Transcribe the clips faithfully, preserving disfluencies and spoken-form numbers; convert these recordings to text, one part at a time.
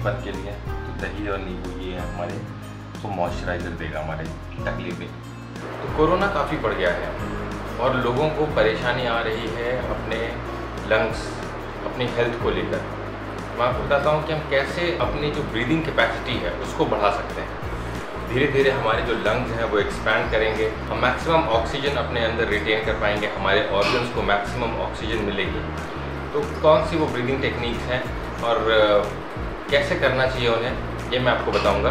बन के लिए, तो दही और नींबू ये है हमारे को मॉइस्चराइज़र देगा हमारे टकली पे। तो कोरोना काफ़ी बढ़ गया है और लोगों को परेशानी आ रही है अपने लंग्स, अपनी हेल्थ को लेकर। मैं आपको बताता हूँ कि हम कैसे अपनी जो ब्रीदिंग कैपेसिटी है उसको बढ़ा सकते हैं। धीरे धीरे हमारे जो लंग्स हैं वो एक्सपैंड करेंगे, हम मैक्सिमम ऑक्सीजन अपने अंदर रिटेन कर पाएंगे, हमारे ऑर्गन्स को मैक्सिमम ऑक्सीजन मिलेगी। तो कौन सी वो ब्रीदिंग टेक्निक्स हैं और कैसे करना चाहिए उन्हें, ये मैं आपको बताऊंगा।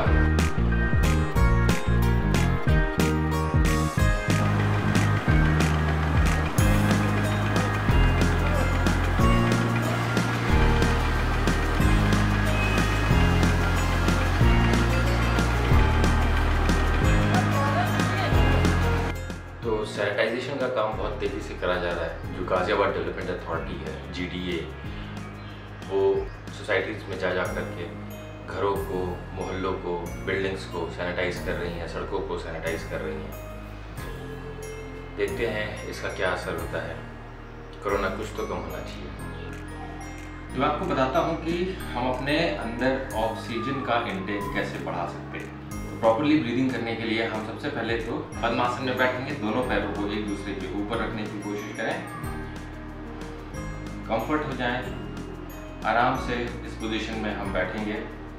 तो सैनिटाइजेशन का काम बहुत तेज़ी से करा जा रहा है। जो गाज़ियाबाद डेवलपमेंट अथॉरिटी है, जी डी ए, वो सोसाइटीज़ में जा जा करके घरों को, मोहल्लों को, बिल्डिंग्स को सैनिटाइज़ कर रही हैं, सड़कों को सैनिटाइज़ कर रही हैं। देखते हैं इसका क्या असर होता है। कोरोना कुछ तो कम होना चाहिए। तो मैं आपको बताता हूँ कि हम अपने अंदर ऑक्सीजन का इंटेक कैसे बढ़ा सकते हैं। तो प्रॉपरली ब्रीदिंग करने के लिए हम सबसे पहले तो पद्मासन में बैठेंगे, दोनों पैरों को एक दूसरे के ऊपर रखने की कोशिश करें, कंफर्ट हो जाएं, आराम से इस पोजीशन में हम बैठेंगे।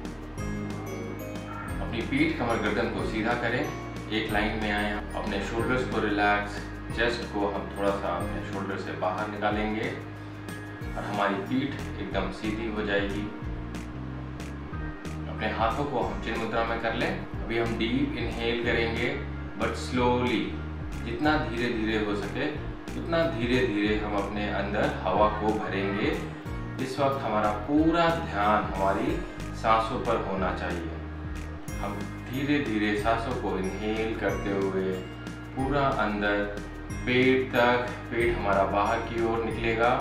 अपनी पीठ, कमर, गर्दन को सीधा करें, एक लाइन में आए, अपने शोल्डर्स को रिलैक्स, चेस्ट को हम थोड़ा सा अपने शोल्डर से बाहर निकालेंगे और हमारी पीठ एकदम सीधी हो जाएगी। अपने हाथों को हम चिन्ह मुद्रा में कर लें। अभी हम डीप इनहेल करेंगे बट स्लोली, जितना धीरे धीरे हो सके उतना धीरे धीरे हम अपने अंदर हवा को भरेंगे। इस वक्त हमारा पूरा ध्यान हमारी सांसों पर होना चाहिए। हम धीरे धीरे सांसों को इनहेल करते हुए पूरा अंदर पेट तक, पेट हमारा बाहर की ओर निकलेगा।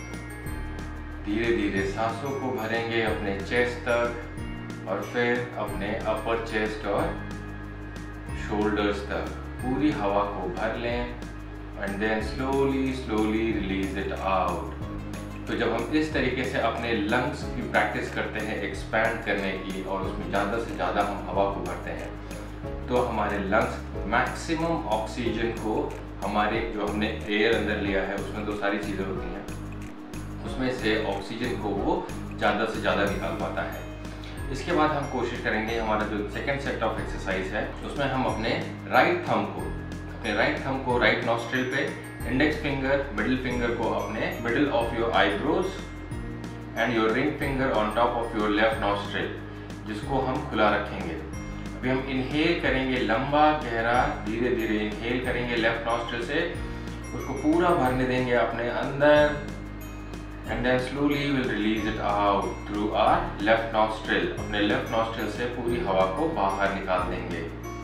धीरे धीरे सांसों को भरेंगे अपने चेस्ट तक और फिर अपने अपर चेस्ट और शोल्डर्स तक पूरी हवा को भर लें and then slowly slowly release it out. तो जब हम इस तरीके से अपने लंग्स की प्रैक्टिस करते हैं एक्सपैंड करने की और उसमें ज़्यादा से ज़्यादा हम हवा को भरते हैं, तो हमारे लंग्स मैक्सिमम ऑक्सीजन को, हमारे जो हमने एयर अंदर लिया है उसमें तो सारी चीज़ें होती हैं, उसमें से ऑक्सीजन को वो ज़्यादा से ज़्यादा निकाल पाता है। इसके बाद हम कोशिश करेंगे, हमारा जो सेकंड सेट ऑफ एक्सरसाइज है उसमें हम अपने राइट थंब को अपने राइट थंब को राइट नॉस्ट्रिल पे, इंडेक्स फिंगर, मिडिल फिंगर को अपने middle of your eyebrows and your ring finger on top of your left nostril, जिसको हम खुला रखेंगे। अभी हम इनहेल करेंगे, लंबा गहरा धीरे धीरे इनहेल करेंगे लेफ्ट नॉस्ट्रिल से, उसको पूरा भरने देंगे अपने अंदर and then slowly we'll release it out through our left nostril। अपने लेफ्ट नॉस्ट्रिल से पूरी हवा को बाहर निकाल देंगे।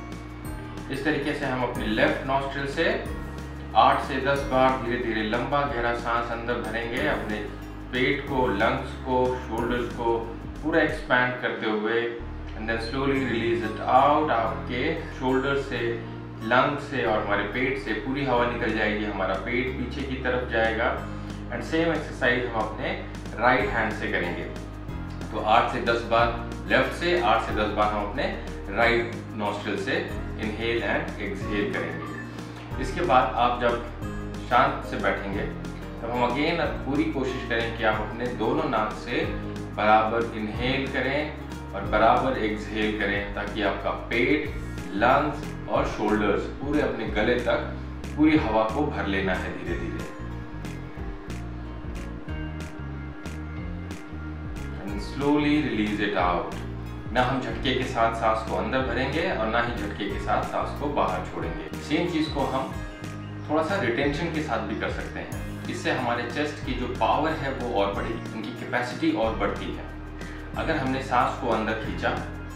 इस तरीके से हम अपने लेफ्ट नॉस्ट्रिल से आठ से दस बार धीरे धीरे लंबा गहरा सांस अंदर भरेंगे, अपने पेट को, लंग्स को, शोल्डर्स को पूरा एक्सपैंड करते हुए and then slowly release it out. आपके शोल्डर से, लंग्स से और हमारे पेट से पूरी हवा निकल जाएगी, हमारा पेट पीछे की तरफ जाएगा। एंड सेम एक्सरसाइज हम अपने राइट हैंड से करेंगे। तो आठ से दस बार लेफ्ट से, आठ से दस बार हम अपने राइट नॉस्ट्रिल से इनहेल एंड एक्सहेल करेंगे। इसके बाद आप जब शांत से बैठेंगे तब हम अगेन पूरी कोशिश करें कि आप अपने दोनों नाक से बराबर इनहेल करें और बराबर एक्सहेल करें, ताकि आपका पेट, लंग्स और शोल्डर्स पूरे अपने गले तक पूरी हवा को भर लेना है धीरे धीरे। Slowly release it out. ना हम झटके के साथ सांस को अंदर भरेंगे और ना ही झटके के साथ सांस को बाहर छोड़ेंगे। सेम चीज को हम थोड़ा सा रिटेंशन के साथ भी कर सकते हैं। इससे हमारे चेस्ट की जो पावर है वो और बढ़ेगी, उनकी कैपेसिटी और बढ़ती है। अगर हमने सांस को अंदर खींचा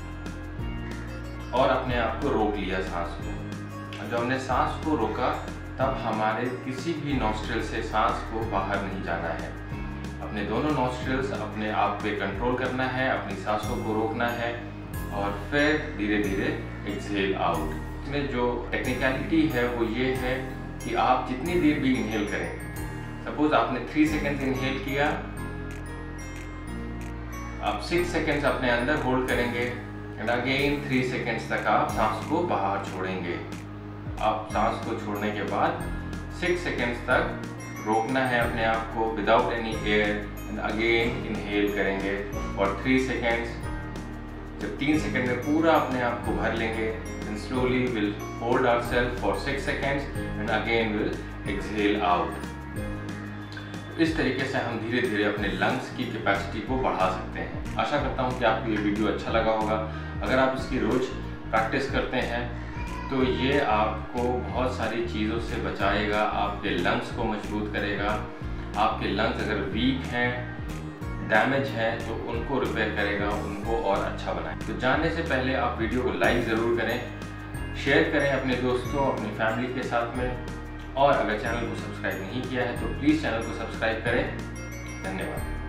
और अपने आप को रोक लिया सांस को, जब हमने सांस को रोका तब हमारे किसी भी नॉस्ट्रिल से सांस को बाहर नहीं जाना है। अपने दोनों नॉस्ट्रिल्स अपने आप पे कंट्रोल करना है, अपनी सांसों को रोकना है और फिर धीरे धीरे एक्सहेल आउट। इसमें जो टेक्निकलिटी है वो ये है कि आप जितनी देर भी इनहेल करें, सपोज आपने थ्री सेकेंड्स इनहेल किया, आप सिक्स सेकेंड्स अपने अंदर होल्ड करेंगे एंड अगेन थ्री सेकेंड्स तक आप सांस को बाहर छोड़ेंगे। आप सांस को छोड़ने के बाद सिक्स सेकेंड्स तक रोकना है अपने आप को without any air and again inhale करेंगे और थ्री सेकेंड्स। जब तीन सेकेंड में पूरा अपने आप को भर लेंगे then slowly we'll hold ourselves for six seconds and again we'll exhale out। इस तरीके से हम धीरे धीरे अपने लंग्स की कैपेसिटी को बढ़ा सकते हैं। आशा करता हूँ कि आपको ये वीडियो अच्छा लगा होगा। अगर आप इसकी रोज प्रैक्टिस करते हैं तो ये आपको बहुत सारी चीज़ों से बचाएगा, आपके लंग्स को मजबूत करेगा। आपके लंग्स अगर वीक हैं, डैमेज है, तो उनको रिपेयर करेगा, उनको और अच्छा बनाए। तो जानने से पहले आप वीडियो को लाइक ज़रूर करें, शेयर करें अपने दोस्तों, अपनी फैमिली के साथ में, और अगर चैनल को सब्सक्राइब नहीं किया है तो प्लीज़ चैनल को सब्सक्राइब करें। धन्यवाद।